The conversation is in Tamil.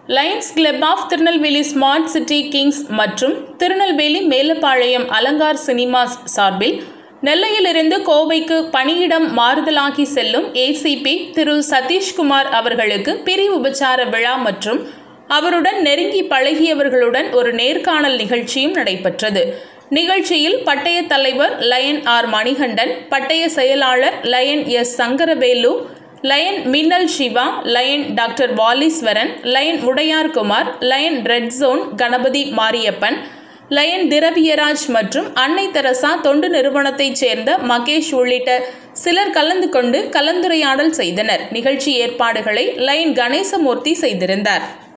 Lions club of Tirunelveli smart city kings மற்றும் திருநெல்வேலி மேலப்பாளையம் அலங்கார் சினிமாஸ் சார்பில் நெல்லையிலிருந்து கோவைக்கு பணியிடம் மாறுதலாகி செல்லும் ACP திரு சதீஷ்குமார் அவர்களுக்கு பிரிவு உபச்சார விழா மற்றும் அவருடன் நெருங்கி பழகியவர்களுடன் ஒரு நேர்காணல் நிகழ்ச்சியும் நடைபெற்றது. நிகழ்ச்சியில் பட்டய தலைவர் லயன் ஆர் மணிகண்டன், பட்டய செயலாளர் லயன் S.சங்கரவேலு, lion Minnal Siva, lion doctor Valeeswaran, lion Udayarkumar, lion red zone Ganapathi Mariappan, lion Thiraviyaraj மற்றும் அன்னை தெரசா தொண்டு நிறுவனத்தைச் சேர்ந்த மகேஷ் உள்ளிட்ட சிலர் கலந்து கொண்டு கலந்துரையாடல் செய்தனர். நிகழ்ச்சி ஏற்பாடுகளை லயன் கணேசமூர்த்தி செய்திருந்தார்.